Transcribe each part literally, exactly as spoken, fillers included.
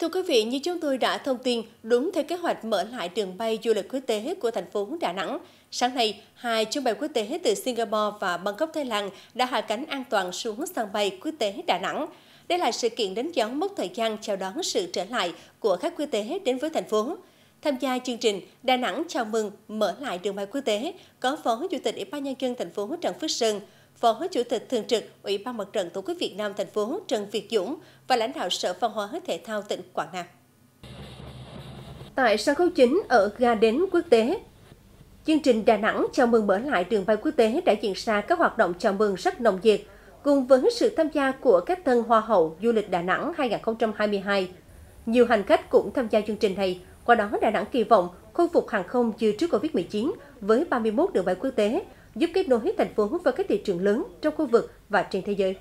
Thưa quý vị, như chúng tôi đã thông tin, đúng theo kế hoạch mở lại đường bay du lịch quốc tế của thành phố Đà Nẵng, sáng nay, hai chuyến bay quốc tế từ Singapore và Bangkok, Thái Lan đã hạ cánh an toàn xuống sân bay quốc tế Đà Nẵng. Đây là sự kiện đánh dấu mốc thời gian chào đón sự trở lại của khách quốc tế đến với thành phố. Tham gia chương trình, Đà Nẵng chào mừng mở lại đường bay quốc tế có Phó Chủ tịch Ủy ban Nhân dân thành phố Trần Phước Sơn, Phó Chủ tịch Thường trực Ủy ban Mặt trận Tổ quốc Việt Nam thành phố Trần Việt Dũng và lãnh đạo Sở Văn hóa Thể thao tỉnh Quảng Nam. Tại sân khấu chính ở ga đến quốc tế, chương trình Đà Nẵng chào mừng mở lại đường bay quốc tế đã diễn ra các hoạt động chào mừng rất nồng nhiệt, cùng với sự tham gia của các tân Hoa hậu du lịch Đà Nẵng hai nghìn không trăm hai mươi hai. Nhiều hành khách cũng tham gia chương trình này, qua đó Đà Nẵng kỳ vọng khôi phục hàng không như trước Covid mười chín với ba mươi mốt đường bay quốc tế, giúp kết nối thành phố với các thị trường lớn trong khu vực và trên thế giới.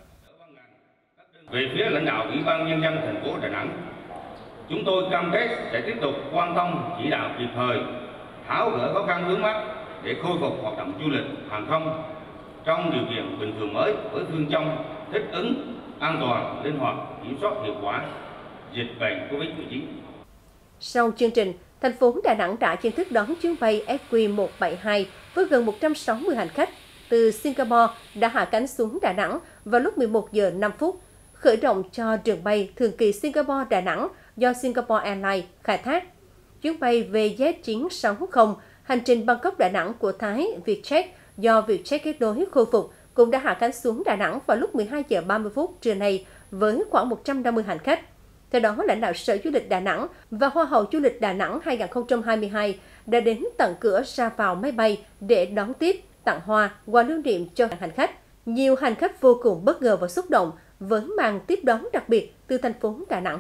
Về phía lãnh đạo Ủy ban Nhân dân thành phố Đà Nẵng, chúng tôi cam kết sẽ tiếp tục quan tâm chỉ đạo kịp thời, tháo gỡ khó khăn vướng mắc để khôi phục hoạt động du lịch hàng không trong điều kiện bình thường mới với phương châm thích ứng, an toàn, linh hoạt, kiểm soát hiệu quả dịch bệnh Covid mười chín. Sau chương trình, thành phố Đà Nẵng đã chính thức đón chuyến bay S Q một bảy hai với gần một trăm sáu mươi hành khách từ Singapore đã hạ cánh xuống Đà Nẵng vào lúc mười một giờ năm phút, khởi động cho đường bay thường kỳ Singapore Đà Nẵng do Singapore Airlines khai thác. Chuyến bay V Z chín sáu không hành trình Bangkok Đà Nẵng của Thái Vietjet do Vietjet kết nối khôi phục cũng đã hạ cánh xuống Đà Nẵng vào lúc mười hai giờ ba mươi phút trưa nay với khoảng một trăm năm mươi hành khách. Theo đó, lãnh đạo Sở Du lịch Đà Nẵng và Hoa hậu du lịch Đà Nẵng hai nghìn không trăm hai mươi hai đã đến tận cửa ra vào máy bay để đón tiếp, tặng hoa, quà lưu niệm cho hành khách. Nhiều hành khách vô cùng bất ngờ và xúc động với màn tiếp đón đặc biệt từ thành phố Đà Nẵng.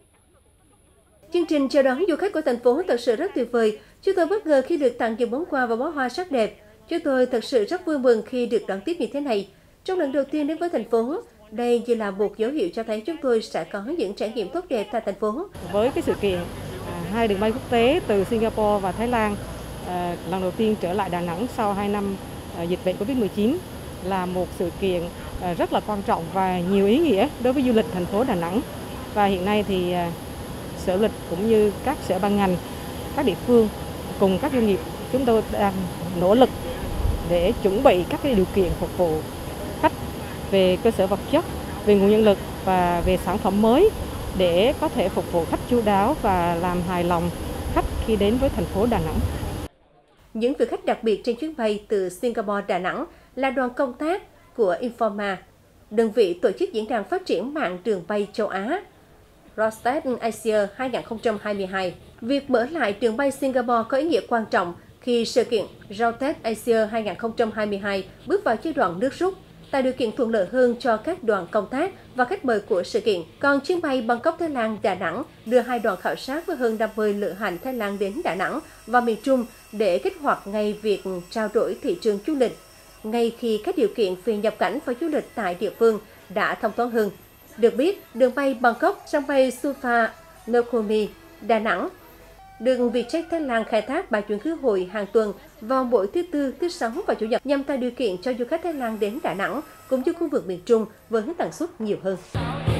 Chương trình chào đón du khách của thành phố thật sự rất tuyệt vời. Chúng tôi bất ngờ khi được tặng những món quà và bó hoa sắc đẹp. Chúng tôi thật sự rất vui mừng khi được đón tiếp như thế này. Trong lần đầu tiên đến với thành phố, đây chỉ là một dấu hiệu cho thấy chúng tôi sẽ có những trải nghiệm tốt đẹp tại thành phố. Với cái sự kiện à, hai đường bay quốc tế từ Singapore và Thái Lan à, lần đầu tiên trở lại Đà Nẵng sau hai năm à, dịch bệnh Covid mười chín là một sự kiện à, rất là quan trọng và nhiều ý nghĩa đối với du lịch thành phố Đà Nẵng. Và hiện nay thì à, Sở Du lịch cũng như các sở ban ngành, các địa phương cùng các doanh nghiệp chúng tôi đang nỗ lực để chuẩn bị các cái điều kiện phục vụ khách về cơ sở vật chất, về nguồn nhân lực và về sản phẩm mới để có thể phục vụ khách chu đáo và làm hài lòng khách khi đến với thành phố Đà Nẵng. Những vị khách đặc biệt trên chuyến bay từ Singapore Đà Nẵng là đoàn công tác của Informa, đơn vị tổ chức diễn đàn phát triển mạng đường bay châu Á, Rostet Asia hai nghìn không trăm hai mươi hai. Việc mở lại đường bay Singapore có ý nghĩa quan trọng khi sự kiện Rostet Asia hai nghìn không trăm hai mươi hai bước vào giai đoạn nước rút, tạo điều kiện thuận lợi hơn cho các đoàn công tác và khách mời của sự kiện. Còn chuyến bay Bangkok Thái Lan Đà Nẵng đưa hai đoàn khảo sát với hơn năm mươi lữ hành Thái Lan đến Đà Nẵng và miền Trung để kích hoạt ngay việc trao đổi thị trường du lịch, ngay khi các điều kiện về nhập cảnh và du lịch tại địa phương đã thông thoáng hơn. Được biết, đường bay Bangkok, sân bay Suva Nokomi, Đà Nẵng được Vietjet Thái Lan khai thác ba chuyến khứ hồi hàng tuần vào mỗi thứ Tư, thứ Sáu và Chủ nhật nhằm tạo điều kiện cho du khách Thái Lan đến Đà Nẵng cũng như khu vực miền Trung với tần suất nhiều hơn.